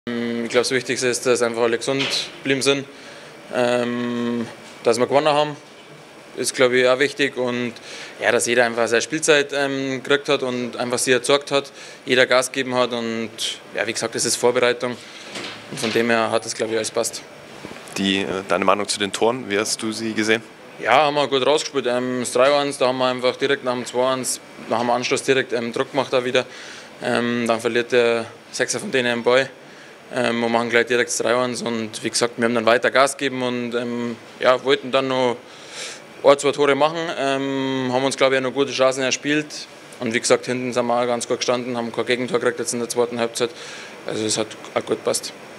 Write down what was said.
Ich glaube, das Wichtigste ist, dass einfach alle gesund geblieben sind. Dass wir gewonnen haben, ist, glaube ich, auch wichtig. Und ja, dass jeder einfach seine Spielzeit gekriegt hat und einfach sie erzeugt hat, jeder Gas gegeben hat. Und ja, wie gesagt, das ist Vorbereitung. Und von dem her hat das, glaube ich, alles passt. Deine Meinung zu den Toren, wie hast du sie gesehen? Ja, haben wir gut rausgespielt. Das 3-1, da haben wir einfach direkt nach dem 2-1, nach dem Anschluss direkt Druck gemacht auch wieder. Dann verliert der Sechser von denen einen Ball. Wir machen gleich direkt das 3-1 und wie gesagt, wir haben dann weiter Gas gegeben und ja, wollten dann noch ein, zwei Tore machen. Haben uns, glaube ich, auch noch gute Chancen erspielt. Und wie gesagt, hinten sind wir auch ganz gut gestanden, haben kein Gegentor gekriegt jetzt in der zweiten Halbzeit. Also es hat auch gut gepasst.